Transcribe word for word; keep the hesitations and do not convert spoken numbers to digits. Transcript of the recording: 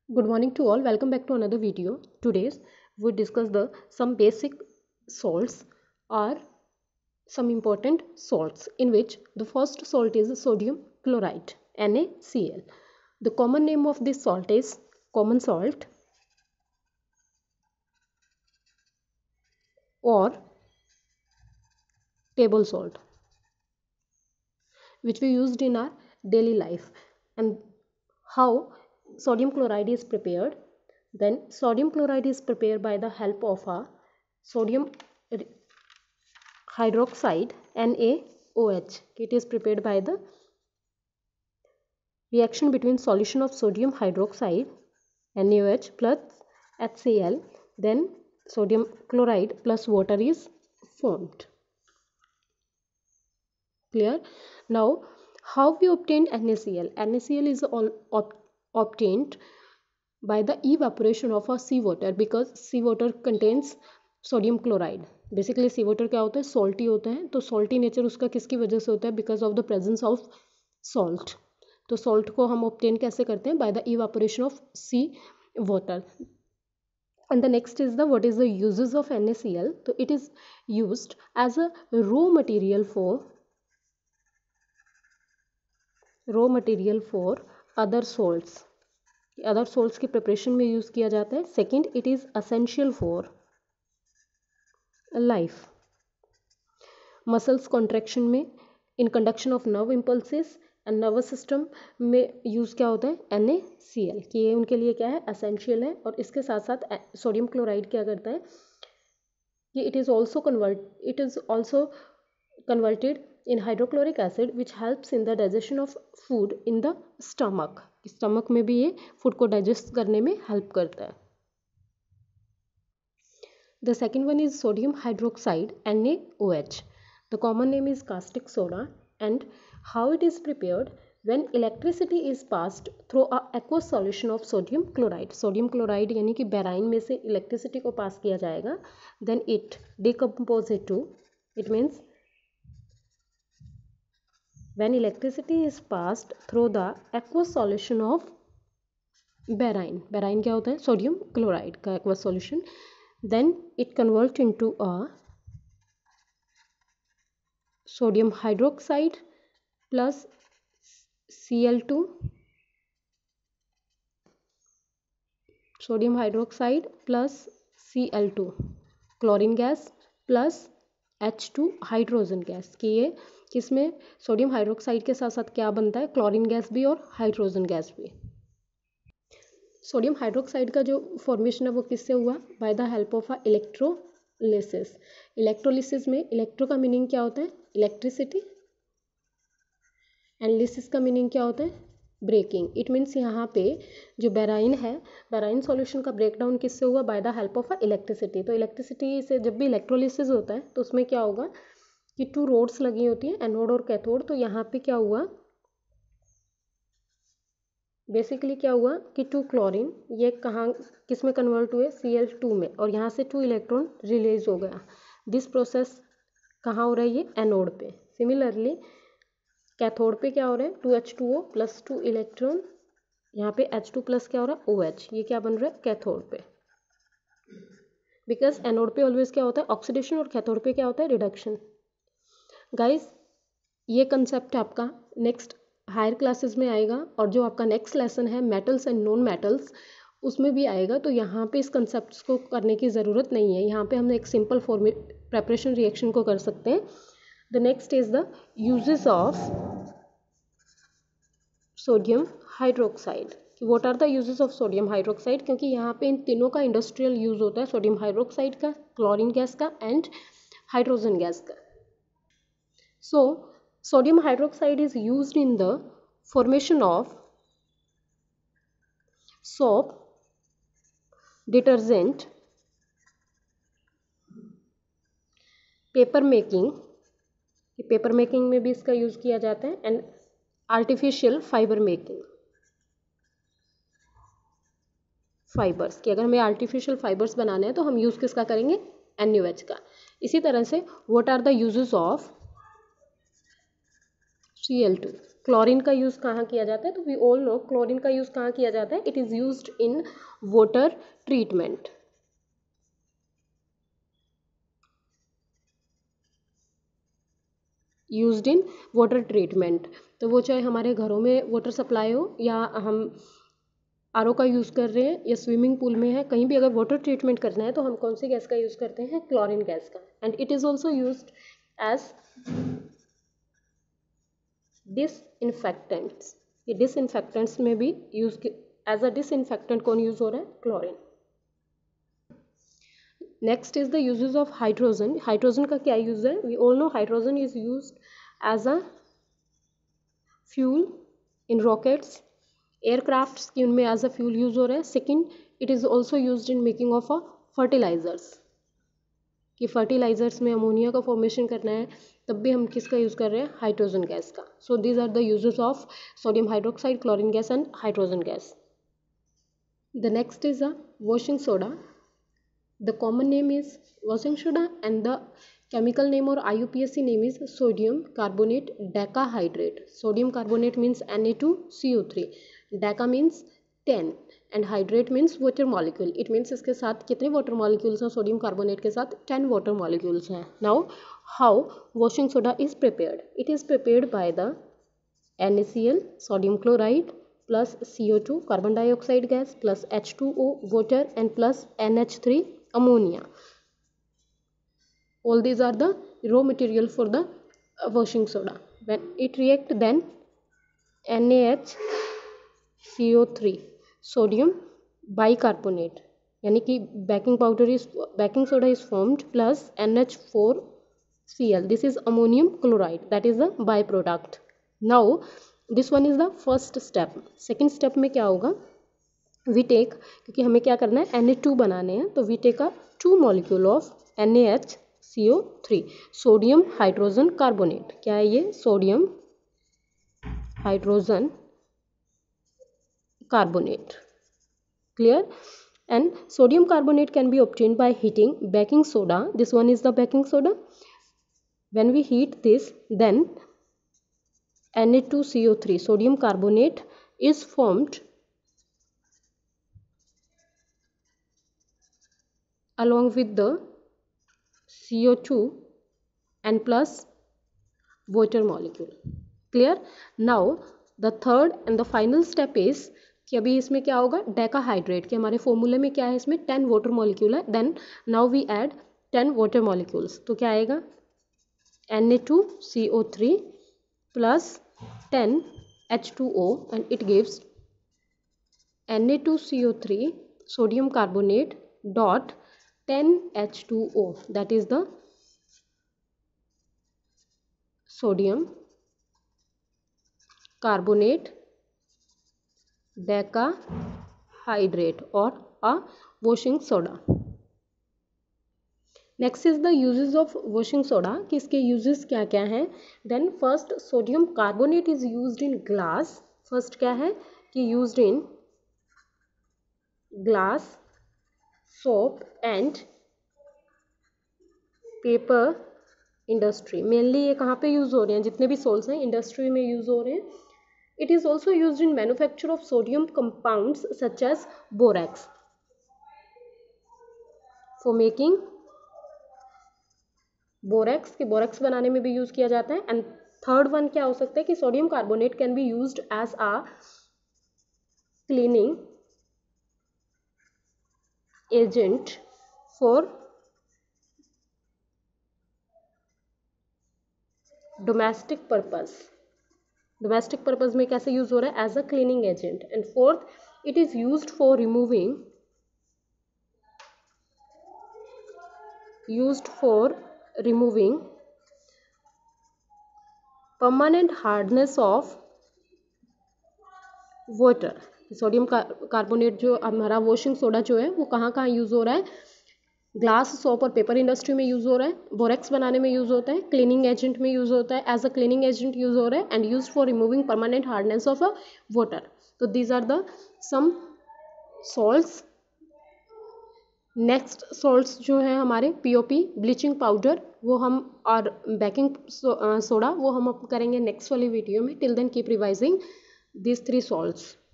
Good morning to all. Welcome back to another video. Today we discuss the some basic salts or some important salts, in which the first salt is sodium chloride, NaCl. The common name of this salt is common salt or table salt, which we used in our daily life. And how sodium chloride is prepared? Then sodium chloride is prepared by the help of a sodium hydroxide, NaOH. It is prepared by the reaction between solution of sodium hydroxide, NaOH, plus HCl. Then sodium chloride plus water is formed. Clear? Now, how we obtain NaCl? NaCl is all ob obtained by the evaporation of a seawater, because seawater contains sodium chloride. Basically sea water क्या होता है? Salty होता है. तो salty nature उसका किसकी वजह से होता है? Because of the presence of salt. तो सॉल्ट को हम ऑब्टेन कैसे करते हैं? By the evaporation of sea water. And the next is the what is the uses of NaCl. तो it is used as a raw material for raw material for other salts. Other salts की preparation में use किया जाता है. Second, it is essential for life. Muscles contraction में, in conduction of nerve impulses and nervous system में use क्या होता है? NaCl. कि ये उनके लिए क्या है? असेंशियल है. और इसके साथ साथ सोडियम क्लोराइड क्या करता है कि it is also convert it is also converted in hydrochloric acid which helps in the digestion of food in the stomach. Stomach में भी ये फूड को डाइजेस्ट करने में हेल्प करता है. The second one is sodium hydroxide, NaOH. The common name is caustic soda. And how it is prepared? When electricity is passed through a aqueous solution of sodium chloride. Sodium chloride यानी कि brine में से electricity को पास किया जाएगा. Then it decompose it to, it means when electricity is passed through the aqueous solution of brine. Brine क्या होता है? सोडियम क्लोराइड का aqueous solution. Then it convert into a sodium hydroxide plus Cl two, sodium hydroxide plus Cl two, chlorine gas plus H two hydrogen gas. कि ये किसमें? Sodium hydroxide के साथ साथ क्या बनता है? क्लोरीन गैस भी और हाइड्रोजन गैस भी. सोडियम हाइड्रोक्साइड का जो फॉर्मेशन है वो किससे हुआ? By the help of a electrolysis. Electrolysis में इलेक्ट्रो का मीनिंग क्या होता है? इलेक्ट्रिसिटी. एंड लिसिस का मीनिंग क्या होता है? ब्रेकिंग. इट मीन्स यहाँ पे जो बेराइन है, बेराइन सॉल्यूशन का ब्रेकडाउन किससे हुआ? By the help of a electricity. तो इलेक्ट्रिसिटी से जब भी इलेक्ट्रोलिसिस होता है तो उसमें क्या होगा कि टू रोड्स लगी होती हैं, एनोड और कैथोड. तो यहाँ पे क्या हुआ? बेसिकली क्या हुआ कि टू क्लोरीन ये कहाँ किस में कन्वर्ट हुए? सी एल टू में. और यहाँ से टू इलेक्ट्रॉन रिलीज हो गया. दिस प्रोसेस कहाँ हो रहा है? ये एनोड पे. सिमिलरली कैथोड पे क्या हो रहा है? Two H two O plus two electron. यहाँ पे एच टू प्लस क्या हो रहा है? O H. ये क्या बन रहा है? कैथोड पे. बिकॉज एनोड पे ऑलवेज क्या होता है? ऑक्सीडेशन. और कैथोड पे क्या होता है? रिडक्शन. गाइज ये कंसेप्ट आपका नेक्स्ट हायर क्लासेस में आएगा. और जो आपका नेक्स्ट लेसन है मेटल्स एंड नॉन मेटल्स, उसमें भी आएगा. तो यहाँ पे इस कंसेप्ट को करने की ज़रूरत नहीं है. यहाँ पे हम एक सिंपल फॉर्मे प्रेपरेशन रिएक्शन को कर सकते हैं. The next is the uses of sodium hydroxide. What are the uses of sodium hydroxide? क्योंकि यहाँ पे इन तीनों का इंडस्ट्रियल यूज होता है. सोडियम हाइड्रोक्साइड का, क्लोरीन गैस का एंड हाइड्रोजन गैस का. So sodium hydroxide is used in the formation of soap, detergent, paper making. Paper making में भी इसका यूज किया जाता है. And artificial fibre making. Fibres कि अगर हमें आर्टिफिशियल फाइबर्स बनाने हैं तो हम यूज किसका करेंगे? NaOH का. इसी तरह से what are the uses of C L two. Chlorine का यूज़ कहाँ किया जाता है? तो वी ऑल नो क्लोरीन का यूज़ कहाँ किया जाता है? It is used in water treatment. Used in water treatment, तो वो चाहे हमारे घरों में वाटर सप्लाई हो या हम आर ओ का यूज़ कर रहे हैं या स्विमिंग पूल में है, कहीं भी अगर वाटर ट्रीटमेंट करना है तो हम कौन सी गैस का यूज़ करते हैं? क्लोरीन गैस का। And it is also used as disinfectants. ये डिसइंफेक्टेंट्स में भी यूज एज अ डिसइंफेक्टेंट कौन यूज हो रहा है? Chlorine. Next is the uses of hydrogen. Hydrogen का क्या यूज है? We all know hydrogen is used as a fuel in rockets, aircrafts की उनमें एज अ फ्यूल यूज हो रहा है। Second, it is also used in making of a fertilisers, कि fertilisers में अमोनिया का फॉर्मेशन करना है तब भी हम किसका यूज़ कर रहे हैं? हाइड्रोजन गैस का। So these are the uses of sodium hydroxide, chlorine gas and hydrogen gas. The next is a washing soda. The common name is washing soda and the chemical name or I U P A C name is sodium carbonate decahydrate. Sodium carbonate means N A two C O three. Deca means ten and hydrate means water molecule. It means इसके साथ कितने water molecules हैं? Sodium carbonate के साथ ten water molecules हैं. Now how washing soda is prepared? It is prepared by the NaCl, sodium chloride, plus C O two, carbon dioxide gas, plus H two O, water, and plus N H three, ammonia. All these are the raw material for the uh, washing soda. When it react, then NaHCO3, sodium bicarbonate, यानी कि baking powder is baking soda is formed plus N H four C l. This is ammonium chloride. That is the byproduct. Now this one is the first step. Second step में क्या होगा? We take, क्योंकि हमें क्या करना है? N A two बनाने हैं, तो we take a two molecule of NaHCO3, sodium hydrogen carbonate. क्या है ये? Sodium hydrogen carbonate. Clear? And sodium carbonate can be obtained by heating baking soda. This one is the baking soda. When we heat this, then N A two C O three, sodium carbonate, is formed along with the C O two and plus water molecule. Clear? Now the third and the final step is कि अभी इसमें क्या होगा? Decahydrate, कि हमारे फॉर्मूले में क्या है? इसमें टेन वाटर मॉलिक्यूल है. Then now we add ten water molecules, तो क्या आएगा? N A two C O three plus ten H two O and it gives N A two C O three sodium carbonate dot ten H two O, that is the sodium carbonate decahydrate or a washing soda. Next is the uses of washing soda, कि इसके uses क्या क्या हैं? Then first, sodium carbonate is used in glass. First क्या है कि used in glass, soap and paper industry. Mainly ये कहाँ पे यूज हो रहे हैं? जितने भी सोल्स हैं इंडस्ट्री में यूज हो रहे हैं. It is also used in manufacture of sodium compounds such as borax, for making borax, के बोरैक्स बनाने में भी यूज किया जाता है. एंड थर्ड वन क्या हो सकता है कि sodium carbonate can be used as a cleaning agent for domestic purpose. Domestic purpose में कैसे यूज हो रहा है? As a cleaning agent. And fourth, it is used for removing used for removing permanent hardness of water. Sodium carbonate जो हमारा washing soda जो है वो कहाँ कहाँ यूज हो रहा है? ग्लास, सोप और पेपर इंडस्ट्री में यूज हो रहा है, बोरेक्स बनाने में यूज होता है, क्लीनिंग एजेंट में यूज होता है, as a cleaning agent use हो रहा है, and use for removing permanent hardness of a water. तो these are the some salts next salts जो हैं हमारे पीओपी, ब्लीचिंग पाउडर, वो हम, और बेकिंग सोडा, वो हम अब करेंगे नेक्स्ट वाली वीडियो में. Till then keep revising these three salts.